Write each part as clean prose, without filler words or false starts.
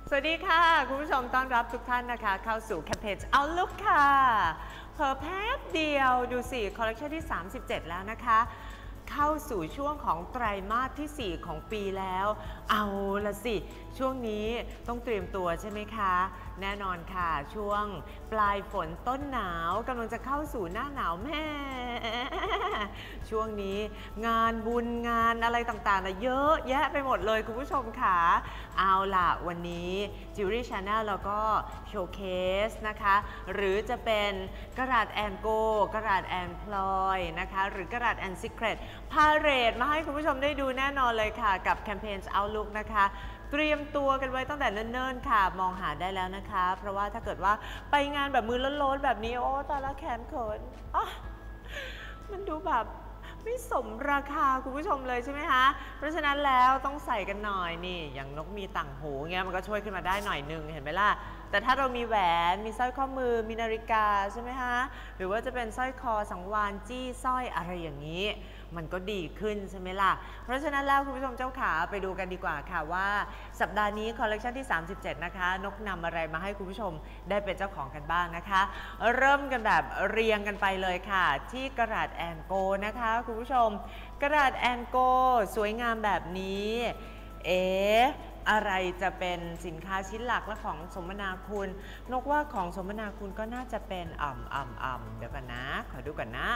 สวัสดีค่ะคุณผู้ชมต้อนรับทุกท่านนะคะเข้าสู่แคมเปญ Outlook ค่ะเผลอแป๊บเดียวดูสิคอลเลคชันที่37แล้วนะคะเข้าสู่ช่วงของไตรมาสที่4ของปีแล้วเอาละสิช่วงนี้ต้องเตรียมตัวใช่ไหมคะแน่นอนค่ะช่วงปลายฝนต้นหนาวกำลังจะเข้าสู่หน้าหนาวแม่ช่วงนี้งานบุญงานอะไรต่างๆนะเยอะแยะไปหมดเลยคุณผู้ชมค่ะเอาล่ะวันนี้ Jewelry Channel แล้วก็โชว์เคสนะคะหรือจะเป็นกระดาษแอนโกกระดาษแอนพลอยนะคะหรือกระดาษแอนซิเครตพาเรดมาให้คุณผู้ชมได้ดูแน่นอนเลยค่ะกับแคมเปญ Outlook นะคะเตรียมตัวกันไว้ตั้งแต่เนิ่นๆค่ะมองหาได้แล้วนะคะเพราะว่าถ้าเกิดว่าไปงานแบบมือล้นๆแบบนี้โอ้ตายละแขนเขินมันดูแบบไม่สมราคาคุณผู้ชมเลยใช่ไหมคะเพราะฉะนั้นแล้วต้องใส่กันหน่อยนี่อย่างนกมีต่างหูเงี้ยมันก็ช่วยขึ้นมาได้หน่อยนึงเห็นไหมล่ะแต่ถ้าเรามีแหวนมีสร้อยข้อมือมีนาฬิกาใช่ไหมคะหรือว่าจะเป็นสร้อยคอสังวาลจี้สร้อยอะไรอย่างนี้มันก็ดีขึ้นใช่ไหมล่ะเพราะฉะนั้นแล้วคุณผู้ชมเจ้าขาไปดูกันดีกว่าค่ะว่าสัปดาห์นี้คอลเลคชันที่37นะคะนกนำอะไรมาให้คุณผู้ชมได้เป็นเจ้าของกันบ้างนะคะเริ่มกันแบบเรียงกันไปเลยค่ะที่กระดาษแอนโกนะคะคุณผู้ชมกระดาษแอนโกสวยงามแบบนี้อะไรจะเป็นสินค้าชิ้นหลักและของสมนาคุณนกว่าของสมนาคุณก็น่าจะเป็นเดี๋ยวกันนะขอดูก่อนนะ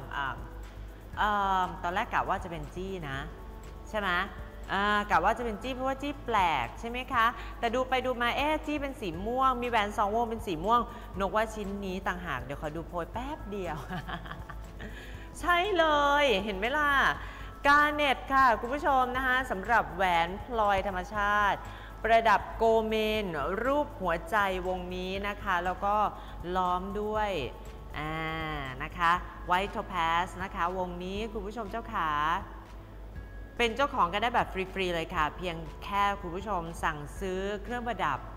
ตอนแรกกะว่าจะเป็นจี้นะใช่ไหมกะว่าจะเป็นจี้เพราะว่าจี้แปลกใช่ไหมคะแต่ดูไปดูมาจี้เป็นสีม่วงมีแหวน2 วงเป็นสีม่วงนกว่าชิ้นนี้ต่างหากเดี๋ยวขอดูโพยแป๊บเดียว ใช่เลยเห็นไหมล่ะกาเน็ตค่ะคุณผู้ชมนะคะสำหรับแหวนพลอยธรรมชาติประดับโกเมนรูปหัวใจวงนี้นะคะแล้วก็ล้อมด้วยนะคะไวท์โทแพสนะคะวงนี้คุณผู้ชมเจ้าขาเป็นเจ้าของกันได้แบบฟรีๆเลยค่ะเพียงแค่คุณผู้ชมสั่งซื้อเครื่องประดับ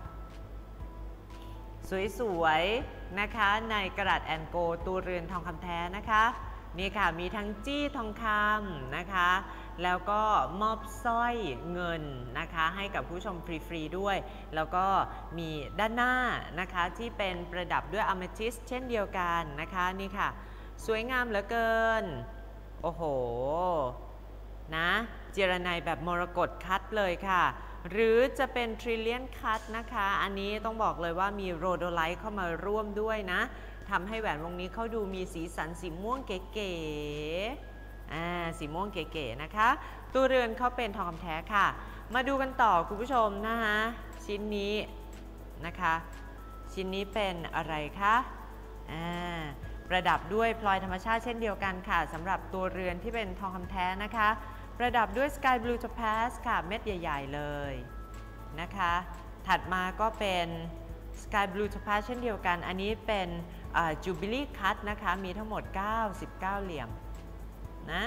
สวยๆนะคะในกระดาษแอนโกตัวเรือนทองคำแท้นะคะนี่ค่ะมีทั้งจี้ทองคำนะคะแล้วก็มอบสร้อยเงินนะคะให้กับผู้ชมฟรีๆด้วยแล้วก็มีด้านหน้านะคะที่เป็นประดับด้วยอะเมทิสเช่นเดียวกันนะคะนี่ค่ะสวยงามเหลือเกินโอ้โหนะเจรไนแบบมรกตคัดเลยค่ะหรือจะเป็นทริลเลียนคัทนะคะอันนี้ต้องบอกเลยว่ามีโรโดไลท์เข้ามาร่วมด้วยนะทำให้แหวนวงนี้เขาดูมีสีสันสีม่วงเก๋ๆสีม่วงเก๋ๆนะคะตัวเรือนเขาเป็นทองคำแท้ค่ะมาดูกันต่อคุณผู้ชมนะคะชิ้นนี้นะคะชิ้นนี้เป็นอะไรคะประดับด้วยพลอยธรรมชาติเช่นเดียวกันค่ะสำหรับตัวเรือนที่เป็นทองคำแท้นะคะประดับด้วย Sky Blue Topaz ค่ะเม็ดใหญ่ๆเลยนะคะถัดมาก็เป็น Sky Blue Topaz เช่นเดียวกันอันนี้เป็นJubilee Cut นะคะมีทั้งหมด99เหลี่ยมนะ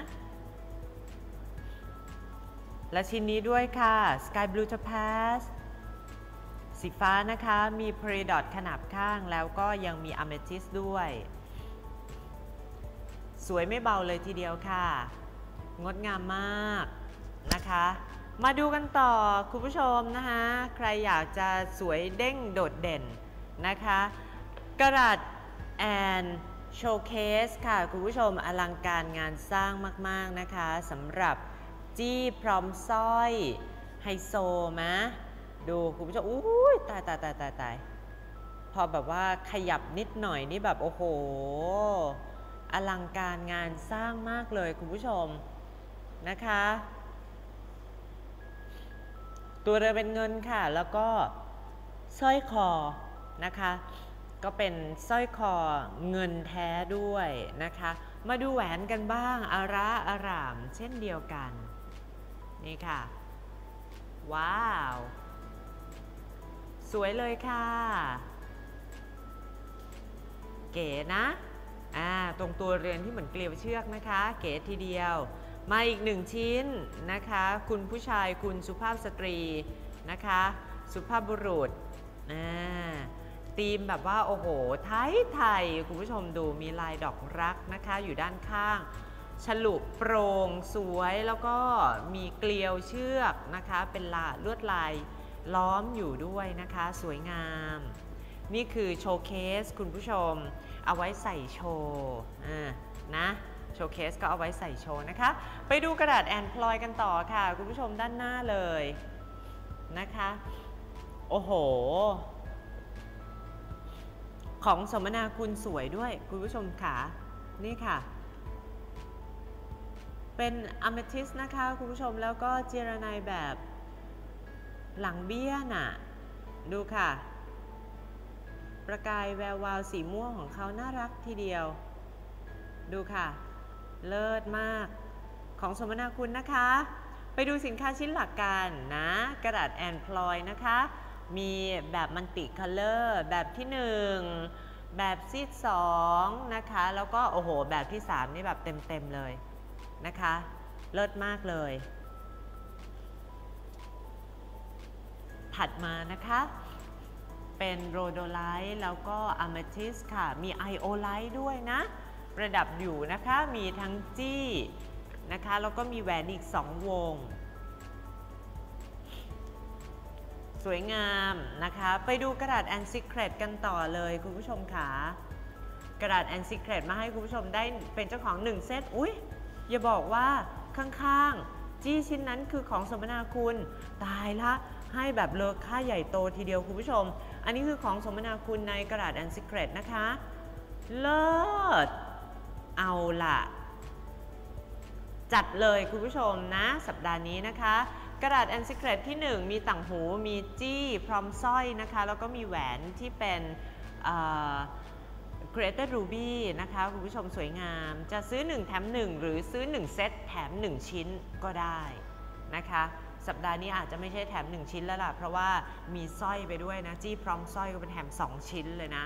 และชิ้นนี้ด้วยค่ะ Sky Blue Topaz สีฟ้านะคะมีพรีดอทขนาบข้างแล้วก็ยังมีอะเมทิสด้วยสวยไม่เบาเลยทีเดียวค่ะงดงามมากนะคะมาดูกันต่อคุณผู้ชมนะคะใครอยากจะสวยเด้งโดดเด่นนะคะกระดาษแอนโชว์เคสค่ะคุณผู้ชมอลังการงานสร้างมากๆนะคะสำหรับจี้พร้อมสร้อยไฮโซมะดูคุณผู้ชมอุ้ยตายพอแบบว่าขยับนิดหน่อยนี่แบบโอ้โหอลังการงานสร้างมากเลยคุณผู้ชมนะคะตัวเรือเป็นเงินค่ะแล้วก็สร้อยคอนะคะก็เป็นสร้อยคอเงินแท้ด้วยนะคะมาดูแหวนกันบ้างอาระอารามเช่นเดียวกันนี่ค่ะว้าวสวยเลยค่ะเก๋นะตรงตัวเรือนที่เหมือนเกลียวเชือกนะคะเก๋ทีเดียวมาอีก1ชิ้นนะคะคุณผู้ชายคุณสุภาพสตรีนะคะสุภาพบุรุษธีมแบบว่าโอ้โหไทยคุณผู้ชมดูมีลายดอกรักนะคะอยู่ด้านข้างฉลุโปร่งสวยแล้วก็มีเกลียวเชือกนะคะเป็นลวดลายล้อมอยู่ด้วยนะคะสวยงามนี่คือโชว์เคสคุณผู้ชมเอาไว้ใส่โชว์นะโชว์เคสก็เอาไว้ใส่โชว์นะคะไปดูกระดาษแอนพลอยกันต่อค่ะคุณผู้ชมด้านหน้าเลยนะคะโอ้โหของสมนาคุณสวยด้วยคุณผู้ชมค่ะนี่ค่ะเป็นอะเมทิสนะคะคุณผู้ชมแล้วก็เจรไนแบบหลังเบี้ยน่ะดูค่ะประกายแวววาวสีม่วงของเขาน่ารักทีเดียวดูค่ะเลิศมากของสมนาคุณนะคะไปดูสินค้าชิ้นหลักกันนะกระดาษแอนพลอยนะคะมีแบบมัลติคัลเลอร์แบบที่1แบบซีด2นะคะแล้วก็โอ้โหแบบที่3นี่แบบเต็มเลยนะคะเลิศมากเลยถัดมานะคะเป็นโรโดไลท์แล้วก็อะเมทิสค่ะมีไอโอไลท์ด้วยนะประดับอยู่นะคะมีทั้งจี้นะคะแล้วก็มีแหวนอีก2วงสวยงามนะคะไปดูกระดาษแอนซิเครตกันต่อเลยคุณผู้ชมค่ะกระดาษแอนซิเครตมาให้คุณผู้ชมได้เป็นเจ้าของ1เซตอุ๊ยอย่าบอกว่าข้างๆจี้ชิ้นนั้นคือของสมนาคุณตายละให้แบบเลอค่าใหญ่โตทีเดียวคุณผู้ชมอันนี้คือของสมนาคุณในกระดาษแอนซิเครตนะคะเลิศเอาล่ะจัดเลยคุณผู้ชมนะสัปดาห์นี้นะคะกระดาษแอนซิเครตที่1มีต่างหูมีจี้พร้อมสร้อยนะคะแล้วก็มีแหวนที่เป็นCreated Ruby นะคะคุณผู้ชมสวยงามจะซื้อ1แถม1หรือซื้อ1เซตแถม1ชิ้นก็ได้นะคะสัปดาห์นี้อาจจะไม่ใช่แถม1ชิ้นแล้วล่ะเพราะว่ามีสร้อยไปด้วยนะจี้พร้อมสร้อยก็เป็นแถม2ชิ้นเลยนะ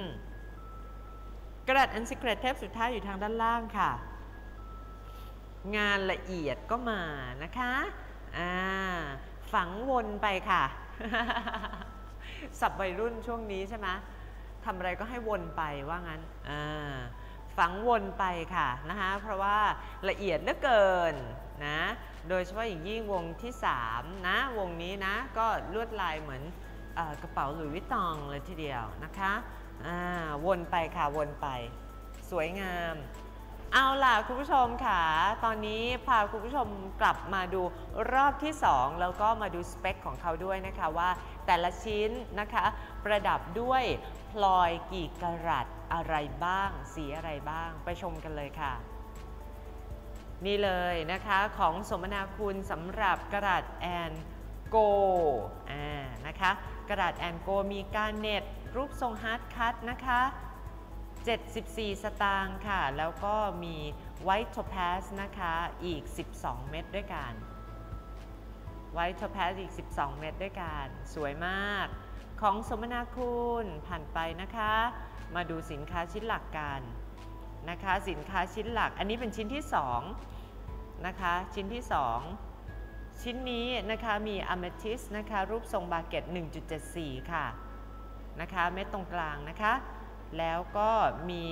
กระดาษ End Secret เทปสุดท้ายอยู่ทางด้านล่างค่ะงานละเอียดก็มานะคะฝังวนไปค่ะสับวัยรุ่นช่วงนี้ใช่ไหมทำอะไรก็ให้วนไปว่างั้นฝังวนไปค่ะนะคะเพราะว่าละเอียดเหลือเกินนะโดยเฉพาะอย่างยิ่งวงที่3นะวงนี้นะก็ลวดลายเหมือนกระเป๋าหลุยส์วิตตองเลยทีเดียวนะคะวนไปค่ะวนไปสวยงามเอาล่ะคุณผู้ชมค่ะตอนนี้พาคุณผู้ชมกลับมาดูรอบที่2แล้วก็มาดูสเปคของเขาด้วยนะคะว่าแต่ละชิ้นนะคะประดับด้วยพลอยกี่กะรัตอะไรบ้างสีอะไรบ้างไปชมกันเลยค่ะนี่เลยนะคะของสมนาคุณสำหรับกระดาษแอนโกนะคะกระดาษแอนโกมีการเน็ตรูปทรงฮาร์ดคัตนะคะ74 สตางค์ค่ะแล้วก็มีไวท์โทแพสนะคะอีก12เม็ดด้วยกันไวท์โทแพสอีก12เม็ดด้วยกันสวยมากของสมนาคุณผ่านไปนะคะมาดูสินค้าชิ้นหลักกันนะคะสินค้าชิ้นหลักอันนี้เป็นชิ้นที่2นะคะชิ้นที่2ชิ้นนี้นะคะมีอะเมทิสนะคะรูปทรงบาเก็ต 1.74 ค่ะนะคะเม็ดตรงกลางนะคะแล้วก็มี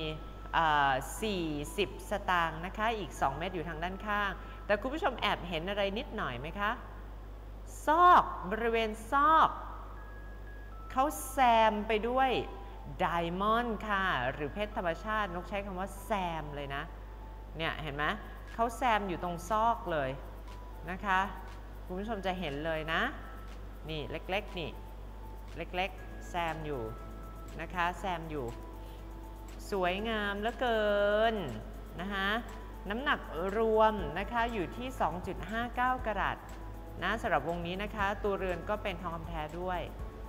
40 สตางค์นะคะอีก2เม็ดอยู่ทางด้านข้างแต่คุณผู้ชมแอบเห็นอะไรนิดหน่อยไหมคะซอกบริเวณซอกเขาแซมไปด้วยไดมอนด์ค่ะหรือเพชรธรรมชาตินกใช้คำว่าแซมเลยนะเนี่ยเห็นไหมเขาแซมอยู่ตรงซอกเลยนะคะคุณผู้ชมจะเห็นเลยนะนี่เล็กๆนี่เล็กๆแซมอยู่นะคะแซมอยู่สวยงามเหลือเกินนะคะน้ำหนักรวมนะคะอยู่ที่ 2.59 กะรัตนะสำหรับวงนี้นะคะตัวเรือนก็เป็นทองคำแท้ด้วย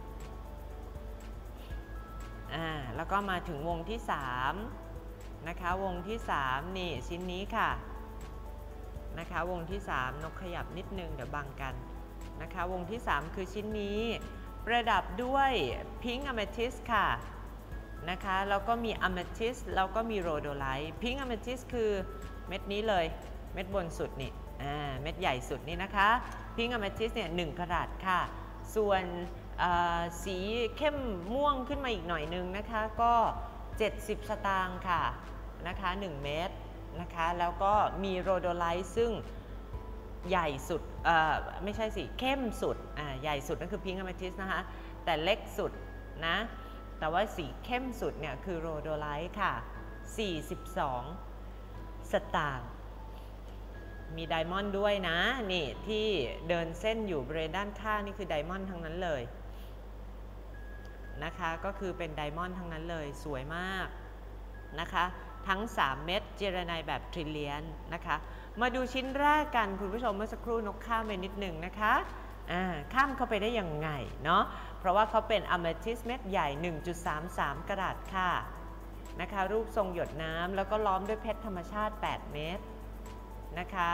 แล้วก็มาถึงวงที่3นะคะวงที่3นี่ชิ้นนี้ค่ะนะคะวงที่3นกขยับนิดนึงเดี๋ยวบังกันนะคะวงที่3คือชิ้นนี้ประดับด้วยพิงค์อะเมทิสค่ะนะคะแล้วก็มีอะเมทิสแล้วก็มีโรโดไลท์พิงค์อะเมทิสคือเม็ดนี้เลยเม็ดบนสุดนี่เม็ดใหญ่สุดนี่นะคะพิงค์อะเมทิสเนี่ย1 กะรัตค่ะส่วนสีเข้มม่วงขึ้นมาอีกหน่อยนึงนะคะก็70 สตางค์ค่ะนะคะ1 เม็ดนะคะแล้วก็มีโรโดไลท์ซึ่งใหญ่สุดไม่ใช่สิเข้มสุดใหญ่สุดนั่นคือพิงค์อะเมทิสนะคะแต่เล็กสุดนะแต่ว่าสีเข้มสุดเนี่ยคือโรโดไลท์ค่ะ42 สตางค์มีไดมอนด์ด้วยนะนี่ที่เดินเส้นอยู่บริเวณด้านข้างนี่คือไดมอนด์ทั้งนั้นเลยนะคะก็คือเป็นไดมอนด์ทั้งนั้นเลยสวยมากนะคะทั้ง3เม็ดเจรไนแบบทริลเลียนนะคะมาดูชิ้นแรกกันคุณผู้ชมเมื่อสักครู่นกข้ามไปนิดหนึ่งนะคะข้ามเข้าไปได้ยังไงเนาะเพราะว่าเขาเป็นอะเมทิสเม็ดใหญ่ 1.33 กะรัตค่ะนะคะรูปทรงหยดน้ำแล้วก็ล้อมด้วยเพชรธรรมชาติ8เม็ดนะคะ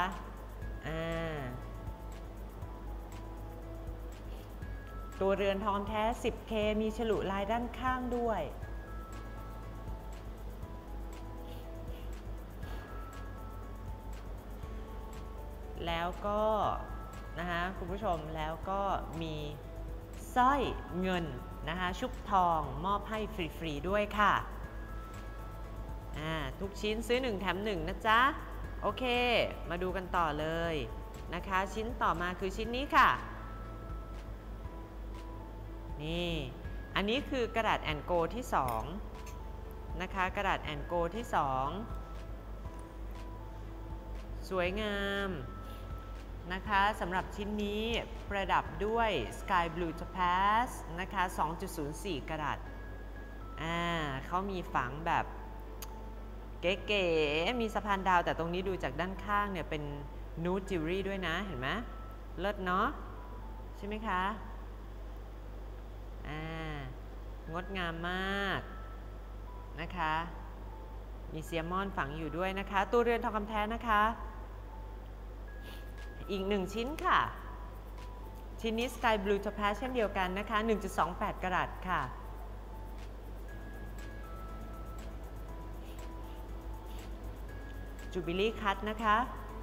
ตัวเรือนทองแท้ 10K มีฉลุลายด้านข้างด้วยแล้วก็นะคะคุณผู้ชมแล้วก็มีสร้อยเงินนะคะชุบทองมอบให้ฟรีๆด้วยค่ะทุกชิ้นซื้อ1แถม1นะจ๊ะโอเคมาดูกันต่อเลยนะคะชิ้นต่อมาคือชิ้นนี้ค่ะนี่อันนี้คือกระดาษแอนโกที่2นะคะกระดาษแอนโกที่2สวยงามนะคะสำหรับชิ้นนี้ประดับด้วย Sky Blue Topaz นะคะ 2.04 กะรัตเขามีฝังแบบเก๋ๆมีสะพานดาวแต่ตรงนี้ดูจากด้านข้างเนี่ยเป็น Nude Jewelry ด้วยนะเห็นไหมเลิศเนาะใช่ไหมคะงดงามมากนะคะมีเซียมอนฝังอยู่ด้วยนะคะตัวเรือนทองคำแท้นะคะอีก1ชิ้นค่ะชิ้นนี้ Sky Blue Topaz เช่นเดียวกันนะคะ 1.28 กะรัตค่ะจูบิลี่คัทนะคะ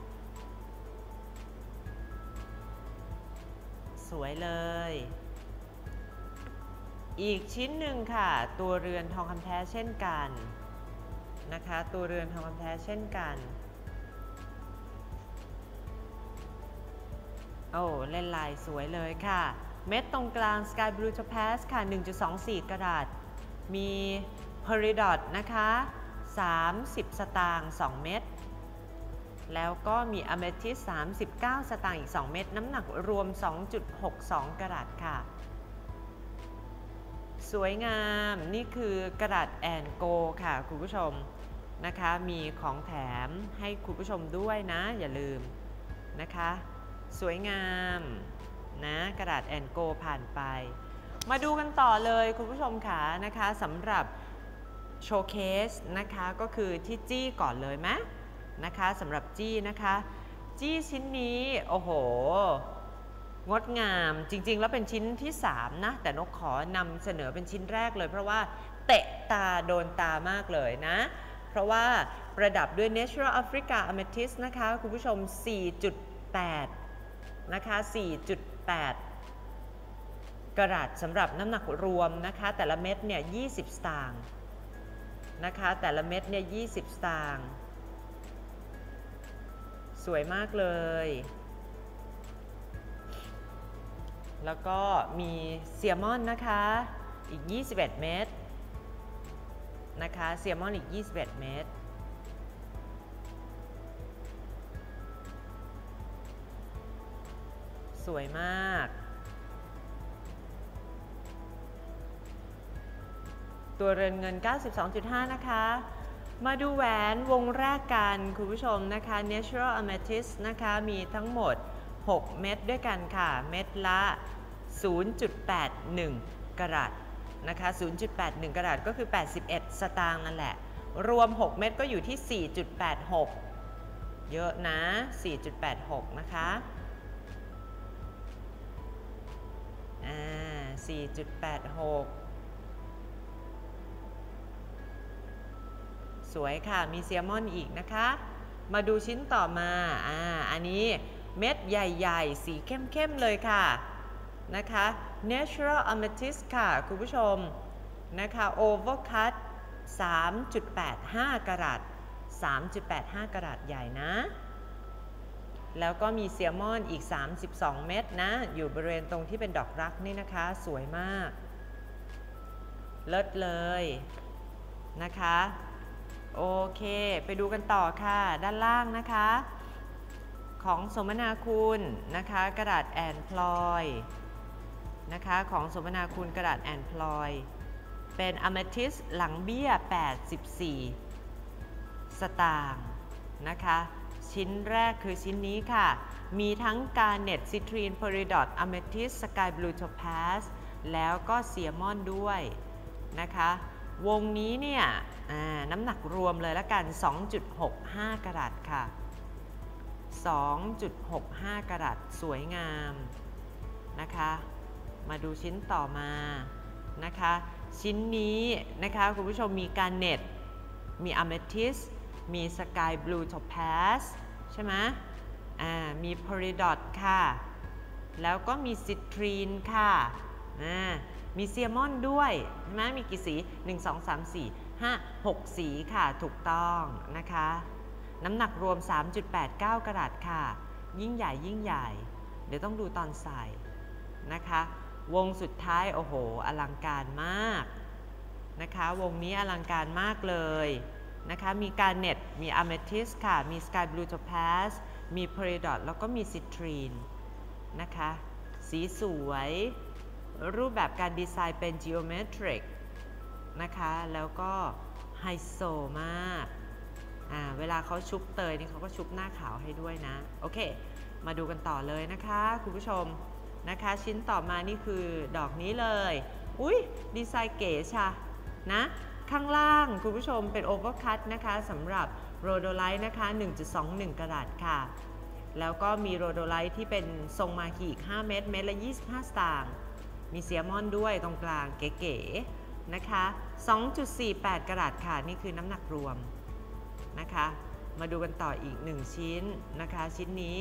สวยเลยอีกชิ้นหนึ่งค่ะตัวเรือนทองคำแท้เช่นกันนะคะตัวเรือนทองคำแท้เช่นกันโอ้เล่นลายสวยเลยค่ะเม็ดตรงกลาง Sky Blue Topaz ค่ะ 1.24 กะรัตมี Peridot นะคะ30 สตางค์2เม็ดแล้วก็มี Amethyst 39 สตางค์อีก2เม็ดน้ำหนักรวม 2.62 กะรัตค่ะสวยงามนี่คือกระดาษแอนโกค่ะคุณผู้ชมนะคะมีของแถมให้คุณผู้ชมด้วยนะอย่าลืมนะคะสวยงามนะกระดาษแอนโกผ่านไปมาดูกันต่อเลยคุณผู้ชมค่ะนะคะสำหรับโชว์เคสนะคะก็คือที่จี้ก่อนเลยไหมนะคะสำหรับจี้นะคะจี้ชิ้นนี้โอ้โหงดงามจริงๆแล้วเป็นชิ้นที่3นะแต่นกขอนำเสนอเป็นชิ้นแรกเลยเพราะว่าเตะตาโดนตามากเลยนะเพราะว่าประดับด้วย Natural Africa Amethyst นะคะคุณผู้ชม 4.8 นะคะ 4.8 กะรัตสำหรับน้ำหนักรวมนะคะแต่ละเม็ดเนี่ย20 สตางค์นะคะแต่ละเม็ดเนี่ย20 สตางค์สวยมากเลยแล้วก็มีเซียมอนนะคะอีก21 เม็ดนะคะเซียมอนอีก21 เม็ดสวยมากตัวเรือนเงิน 92.5 นะคะมาดูแหวนวงแรกกันคุณผู้ชมนะคะ Natural Amethyst นะคะมีทั้งหมด6 เม็ดด้วยกันค่ะเม็ดละ 0.81 กะรัตนะคะ 0.81 กะรัตก็คือ81 สตางค์นั่นแหละรวม6 เม็ดก็อยู่ที่ 4.86 เยอะนะ 4.86 นะคะ4.86 สวยค่ะมีเซียมอนอีกนะคะมาดูชิ้นต่อมาอันนี้เม็ดใหญ่ๆสีเข้มๆเลยค่ะนะคะ Natural Amethyst ค่ะคุณผู้ชมนะคะ Oval Cut 3.85 กะรัต 3.85 กะรัตใหญ่นะแล้วก็มีเซียมอนอีก32เม็ดนะอยู่บริเวณตรงที่เป็นดอกรักนี่นะคะสวยมากเลิศเลยนะคะโอเคไปดูกันต่อค่ะด้านล่างนะคะของสมนาคุณนะคะกระดาษแอนพลอยนะคะของสมนาคุณกระดาษแอนพลอยเป็นอะเมทิสหลังเบี้ย84สตางค์นะคะชิ้นแรกคือชิ้นนี้ค่ะมีทั้งการเน็ตซิตรีนเพอริดอตอะเมทิสสกายบลูโทพาสแล้วก็เซียมอนด้วยนะคะวงนี้เนี่ยน้ำหนักรวมเลยละกัน 2.65 กรัตค่ะ 2.65 กรัตสวยงามนะคะมาดูชิ้นต่อมานะคะชิ้นนี้นะคะคุณผู้ชมมีการเน็ตมีอะเมทิสมีสกายบลูโทพาสใช่ไหมมีเพอริดอตค่ะแล้วก็มีซิตรีนค่ะมีเซียมอนด้วยใช่ไหมมีกี่สี1 2 3 4 5 6สีค่ะถูกต้องนะคะน้ำหนักรวม 3.89 กรัตค่ะยิ่งใหญ่ยิ่งใหญ่เดี๋ยวต้องดูตอนใส่นะคะวงสุดท้ายโอ้โหอลังการมากนะคะวงนี้อลังการมากเลยนะคะมีการเน็ตมีอะเมทิสค่ะมีสกายบลูโทพาสมีเพอริดอตแล้วก็มีซิตรีนนะคะสีสวยรูปแบบการดีไซน์เป็น geometric นะคะแล้วก็ไฮโซมากเวลาเขาชุบเตยนี่เขาก็ชุบหน้าขาวให้ด้วยนะโอเคมาดูกันต่อเลยนะคะคุณผู้ชมนะคะชิ้นต่อมานี่คือดอกนี้เลยอุ้ยดีไซน์เก๋ชะนะข้างล่างคุณผู้ชมเป็นโอเวอร์คัตนะคะสำหรับโรโดไลท์นะคะ 1.21 กรัตค่ะแล้วก็มีโรโดไลท์ที่เป็นทรงมาคีอีก5เม็ดเม็ดละ25 สตางค์มีเซียมอนด้วยตรงกลางเก๋ๆนะคะ 2.48 กรัตค่ะนี่คือน้ำหนักรวมนะคะมาดูกันต่ออีก1ชิ้นนะคะชิ้นนี้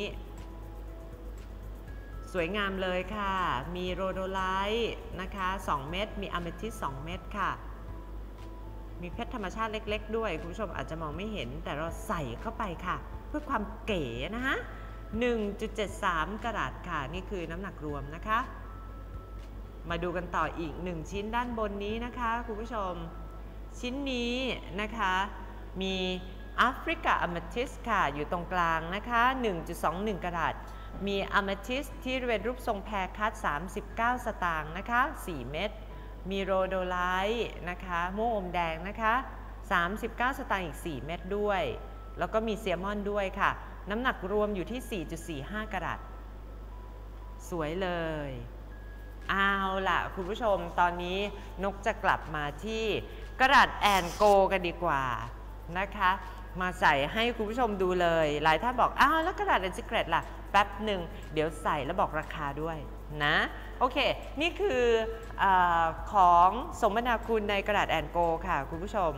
สวยงามเลยค่ะมีโรโดไลท์นะคะ2เม็ดมีอะเมทิส2เม็ดค่ะมีเพชรธรรมชาติเล็กๆด้วยคุณผู้ชมอาจจะมองไม่เห็นแต่เราใส่เข้าไปค่ะเพื่อความเก๋นะคะ 1.73 กรัตค่ะนี่คือน้ำหนักรวมนะคะมาดูกันต่ออีก1ชิ้นด้านบนนี้นะคะคุณผู้ชมชิ้นนี้นะคะมีแอฟริกาอะเมทิสค่ะอยู่ตรงกลางนะคะ 1.21 กรัตมีอะเมทิสที่เป็นรูปทรงแพรคัต39 สตางค์นะคะ4เม็ดมีโรโดไลท์นะคะม่วงอมแดงนะคะ39 สตางค์อีก4เม็ดด้วยแล้วก็มีเซียมอนด้วยค่ะน้ำหนักรวมอยู่ที่ 4.45 กรัตสวยเลยเอาล่ะคุณผู้ชมตอนนี้นกจะกลับมาที่กระดาษแอนโกกันดีกว่านะคะมาใส่ให้คุณผู้ชมดูเลยหลายท่านบอกอ้าวแล้วกระดาษแอนซิเกรตล่ะแป๊บหนึ่งเดี๋ยวใส่แล้วบอกราคาด้วยนะโอเคนี่คือของสมนาคุณในกระดาษแอนโกค่ะคุณผู้ชม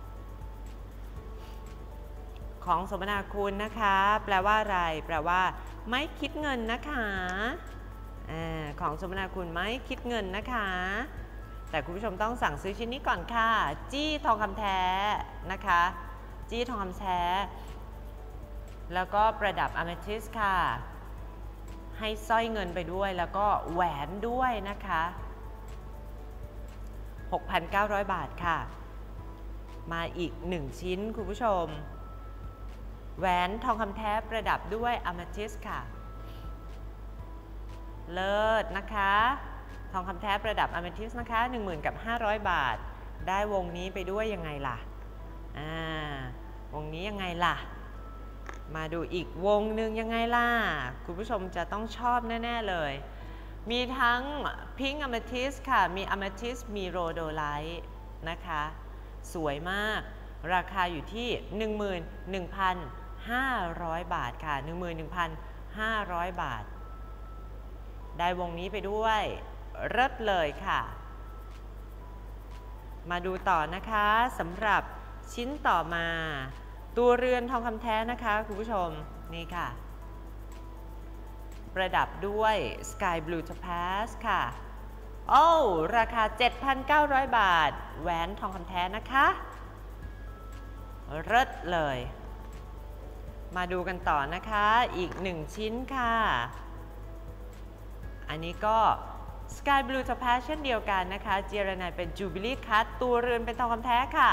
ของสมนาคุณนะคะแปลว่าอะไรแปลว่าไม่คิดเงินนะคะของสมนาคุณไม่คิดเงินนะคะแต่คุณผู้ชมต้องสั่งซื้อชิ้นนี้ก่อนค่ะจี้ทองคำแท้นะคะจี้ทองคำแท้แล้วก็ประดับอะเมทิสค่ะให้สร้อยเงินไปด้วยแล้วก็แหวนด้วยนะคะ 6,900 บาทค่ะมาอีก1ชิ้นคุณผู้ชมแหวนทองคำแท้ประดับด้วยอะเมทิสค่ะเลิศนะคะทองคำแท้ประดับอะเมทิสนะคะ 10,500 บาทได้วงนี้ไปด้วยยังไงล่ะวงนี้ยังไงล่ะมาดูอีกวงหนึ่งยังไงล่ะคุณผู้ชมจะต้องชอบแน่ๆเลยมีทั้งพิงค์อะเมทิสค่ะมีอะเมทิสมีโรโดไลท์นะคะสวยมากราคาอยู่ที่ 11,500 บาทค่ะ 11,500 บาทได้วงนี้ไปด้วยเลิศเลยค่ะมาดูต่อนะคะสำหรับชิ้นต่อมาตัวเรือนทองคำแท้นะคะคุณผู้ชมนี่ค่ะประดับด้วย Sky Blue Topaz ค่ะโอ้ราคา 7,900 บาทแหวนทองคำแท้นะคะเลิศเลยมาดูกันต่อนะคะอีก1ชิ้นค่ะอันนี้ก็ Sky Blue Topaz เช่นเดียวกันนะคะเจรไนเป็น Jubilee Cut ตัวเรือนเป็นทองคำแท้ค่ะ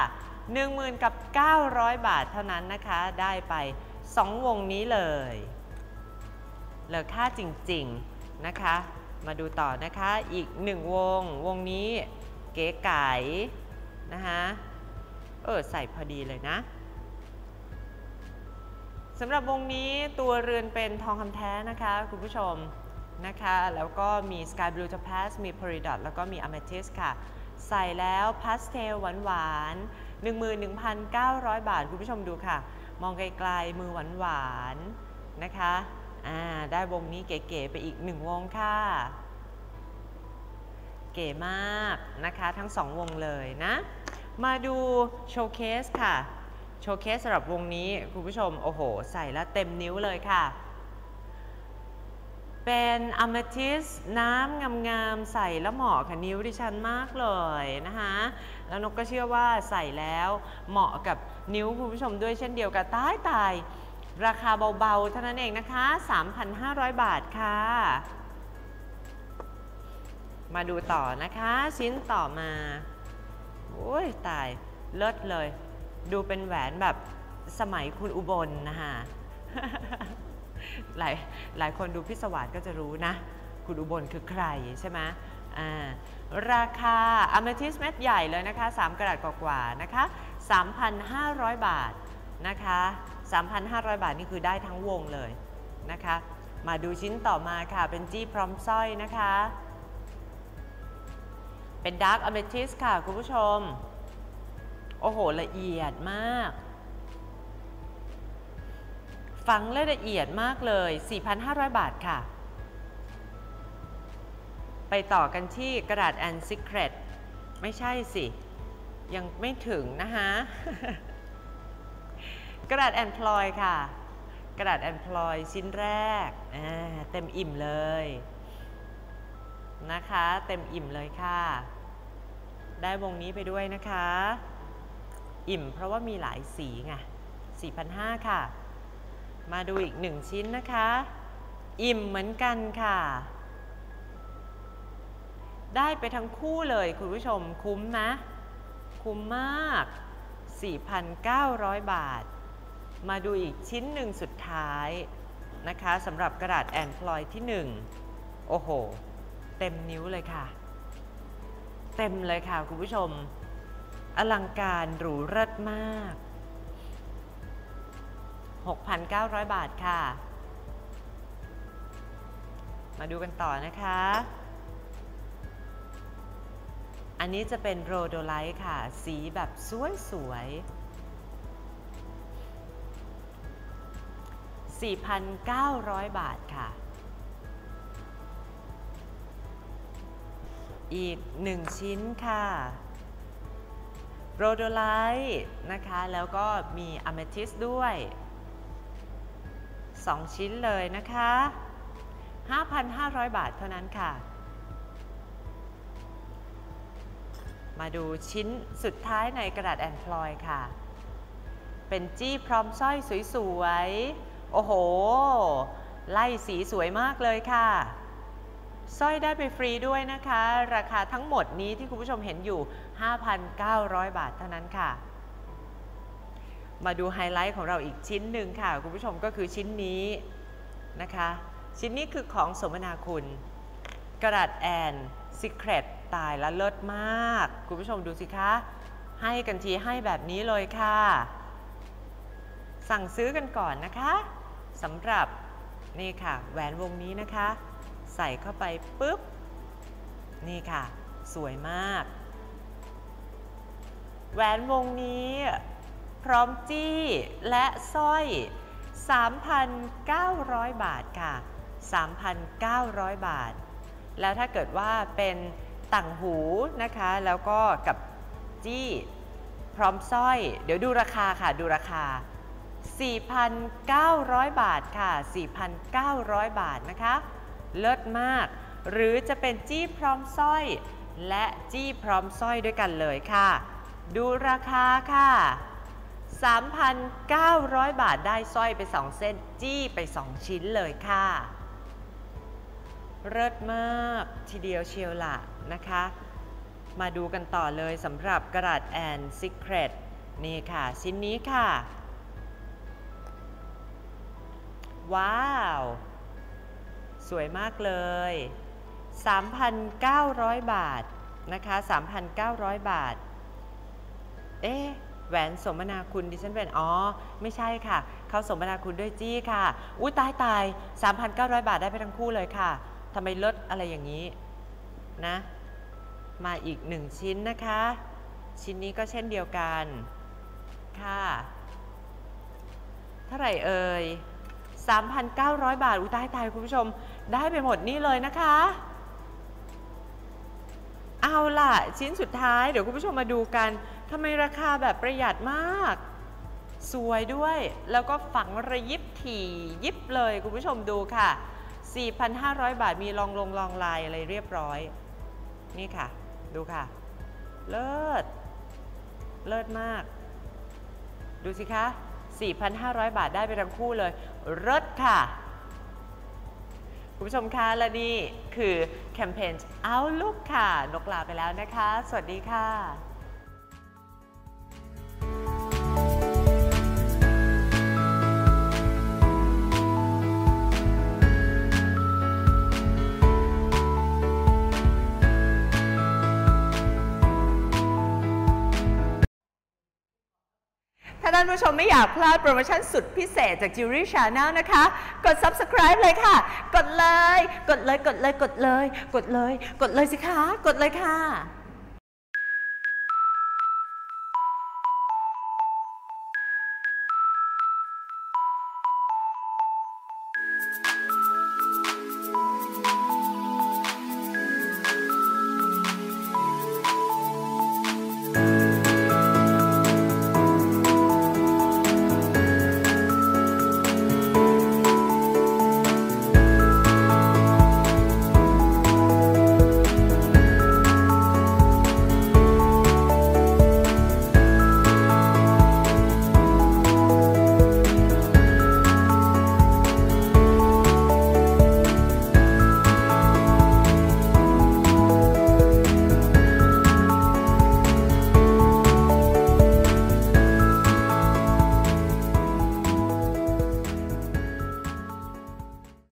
10,900 บาทเท่านั้นนะคะได้ไป2วงนี้เลยเหลือค่าจริงๆนะคะมาดูต่อนะคะอีก1วงนี้เก๋ไก๋นะคะใส่พอดีเลยนะสำหรับวงนี้ตัวเรือนเป็นทองคำแท้นะคะคุณผู้ชมนะคะแล้วก็มี Sky Blue Topaz มี Peridot แล้วก็มี Amethyst ค่ะใส่แล้วพาสเทลหวานๆ 11,900 บาทคุณผู้ชมดูค่ะมองไกลๆมือหวานๆนะคะได้วงนี้เก๋ๆไปอีก1วงค่ะเก๋มากนะคะทั้ง2วงเลยนะมาดูโชว์เคสค่ะโชว์เคสสำหรับวงนี้คุณผู้ชมโอ้โหใส่แล้วเต็มนิ้วเลยค่ะเป็นอะเมทิสน้ำงามๆใส่แล้วเหมาะกับนิ้วดิฉันมากเลยนะคะแล้วนกก็เชื่อว่าใส่แล้วเหมาะกับนิ้วคุณผู้ชมด้วยเช่นเดียวกันตายราคาเบาๆเท่านั้นเองนะคะ 3,500 บาทค่ะมาดูต่อนะคะชิ้นต่อมาโอ้ยตายเลิศเลยดูเป็นแหวนแบบสมัยคุณอุบลนะคะ หลายคนดูพิศวาสก็จะรู้นะคุณอุบลคือใครใช่ไหมราคาอะเมทิสเม็ดใหญ่เลยนะคะ3 กะรัตกว่าๆนะคะ 3,500 บาทนะคะ 3,500 บาทนี่คือได้ทั้งวงเลยนะคะมาดูชิ้นต่อมาค่ะเป็นจี้พร้อมสร้อยนะคะเป็นดาร์กอะเมทิสค่ะคุณผู้ชมโอ้โหละเอียดมากฝังละเอียดมากเลย 4,500 บาทค่ะไปต่อกันที่กระดาษแอนซิเครตไม่ใช่สิยังไม่ถึงนะคะกระดาษแอนพลอยค่ะกระดาษแอนพลอยชิ้นแรกเต็มอิ่มเลยนะคะเต็มอิ่มเลยค่ะได้วงนี้ไปด้วยนะคะอิ่มเพราะว่ามีหลายสีไง 4,500 ค่ะมาดูอีก1ชิ้นนะคะอิ่มเหมือนกันค่ะได้ไปทั้งคู่เลยคุณผู้ชมคุ้มนะคุ้มมาก 4,900 บาทมาดูอีกชิ้นหนึ่งสุดท้ายนะคะสำหรับกระดาษแอนพลอยที่1โอ้โหเต็มนิ้วเลยค่ะเต็มเลยค่ะคุณผู้ชมอลังการหรูเลิศมาก 6,900 บาทค่ะมาดูกันต่อนะคะอันนี้จะเป็นโรโดไลท์ค่ะสีแบบสวยๆ 4,900 บาทค่ะอีก1ชิ้นค่ะโรโดไลท์นะคะแล้วก็มีอะเมทิสด้วย2ชิ้นเลยนะคะ 5,500 บาทเท่านั้นค่ะมาดูชิ้นสุดท้ายในกระดาษแอนพลอยค่ะเป็นจี้พร้อมสร้อยสวยๆโอ้โหไล่สีสวยมากเลยค่ะสร้อยได้ไปฟรีด้วยนะคะราคาทั้งหมดนี้ที่คุณผู้ชมเห็นอยู่ 5,900 บาทเท่านั้นค่ะมาดูไฮไลท์ของเราอีกชิ้นหนึ่งค่ะคุณผู้ชมก็คือชิ้นนี้นะคะชิ้นนี้คือของสมนาคุณกระดาษแอนซิเครตตายและเลิศมากคุณผู้ชมดูสิคะให้กันทีให้แบบนี้เลยค่ะสั่งซื้อกันก่อนนะคะสำหรับนี่ค่ะแหวนวงนี้นะคะใส่เข้าไปปุ๊บนี่ค่ะสวยมากแหวนวงนี้พร้อมจี้และสร้อย 3,900 บาทค่ะ 3,900 บาทแล้วถ้าเกิดว่าเป็นต่างหูนะคะแล้วก็กับจี้พร้อมสร้อยเดี๋ยวดูราคาค่ะดูราคา 4,900 บาทค่ะ 4,900 บาทนะคะเลิศมากหรือจะเป็นจี้พร้อมสร้อยและจี้พร้อมสร้อยด้วยกันเลยค่ะดูราคาค่ะ 3,900 บาทได้สร้อยไป2เส้นจี้ไป2ชิ้นเลยค่ะเลิศมากทีเดียวเชียวล่ะนะคะมาดูกันต่อเลยสำหรับกระดาษแอนด์ซีเครตนี่ค่ะชิ้นนี้ค่ะว้าวสวยมากเลย 3,900 บาทนะคะ 3,900 บาทแหวนสมนาคุณดิฉันเป็นไม่ใช่ค่ะเขาสมนาคุณด้วยจี้ค่ะอุ้ยตาย 3,900 บาทได้ไปทั้งคู่เลยค่ะทำไมเลิศอะไรอย่างนี้นะมาอีก1ชิ้นนะคะชิ้นนี้ก็เช่นเดียวกันค่ะเท่าไหร่เอ่ย 3,900 บาทอุ้ยตายคุณผู้ชมได้ไปหมดนี่เลยนะคะเอาล่ะชิ้นสุดท้ายเดี๋ยวคุณผู้ชมมาดูกันทำไมราคาแบบประหยัดมากสวยด้วยแล้วก็ฝังระยิบถี่ยิบเลยคุณผู้ชมดูค่ะ 4,500 บาทมีลองลายอะไรเรียบร้อยนี่ค่ะดูค่ะเลิศมากดูสิคะ 4,500 บาทได้ไปทั้งคู่เลยเลิศค่ะคุณผู้ชมคะและนี่คือแคมเปญ Outlook ค่ะนกลาไปแล้วนะคะสวัสดีค่ะถ้าท่านผู้ชมไม่อยากพลาดโปรโมชั่นสุดพิเศษจาก Jewelry Channel นะคะกด Subscribe เลยค่ะกดเลยสิคะกดเลยค่ะ